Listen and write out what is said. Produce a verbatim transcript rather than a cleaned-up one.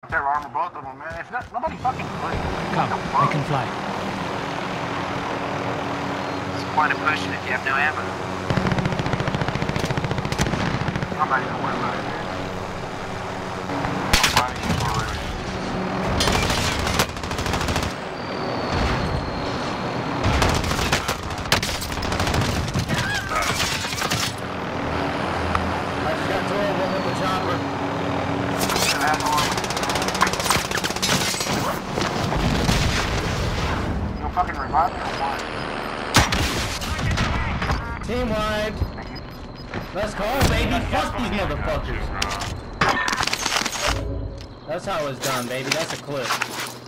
They're armor, both of them, man. It's not, nobody fucking plays. Come, I can fly. What's the point of pushing if you have no ammo? I'm not even worried about it, man. I'm fighting you already. I just got two of them with the chopper. You fucking revive me or what? Team wide. Let's go, baby. Fuck these motherfuckers. That's how it's done, baby. That's a clip.